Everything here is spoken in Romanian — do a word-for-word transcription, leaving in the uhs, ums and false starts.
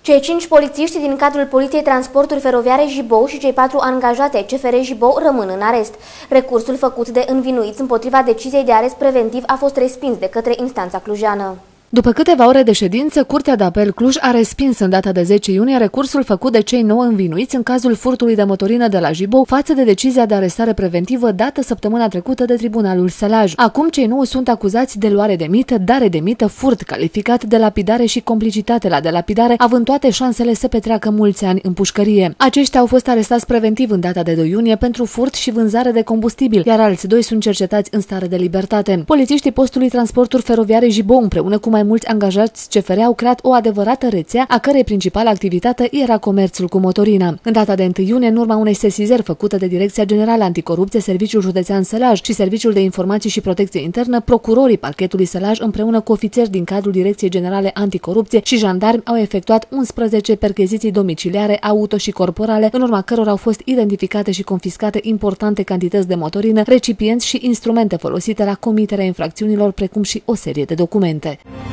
Cei cinci polițiști din cadrul Poliției Transporturi Feroviare Jibou și cei patru angajați ai C F R Jibou rămân în arest. Recursul făcut de învinuiți împotriva deciziei de arest preventiv a fost respins de către instanța clujană. După câteva ore de ședință, Curtea de Apel Cluj a respins în data de zece iunie recursul făcut de cei nouă învinuiți în cazul furtului de motorină de la Jibou față de decizia de arestare preventivă dată săptămâna trecută de Tribunalul Sălaj. Acum cei nouă sunt acuzați de luare de mită, dare de mită, furt calificat de lapidare și complicitate la delapidare, având toate șansele să petreacă mulți ani în pușcărie. Aceștia au fost arestați preventiv în data de doi iunie pentru furt și vânzare de combustibil, iar alți doi sunt cercetați în stare de libertate. Polițiștii postului Transporturi Feroviare Jibou împreună cu mai mulți angajați C F R au creat o adevărată rețea, a cărei principală activitate era comerțul cu motorina. În data de întâi iunie, în urma unei sesizări făcute de Direcția Generală Anticorupție, Serviciul Județean Sălaj și Serviciul de Informații și Protecție Internă, procurorii parchetului Sălaj împreună cu ofițeri din cadrul Direcției Generale Anticorupție și jandarmi au efectuat unsprezece percheziții domiciliare, auto și corporale, în urma cărora au fost identificate și confiscate importante cantități de motorină, recipienți și instrumente folosite la comiterea infracțiunilor, precum și o serie de documente.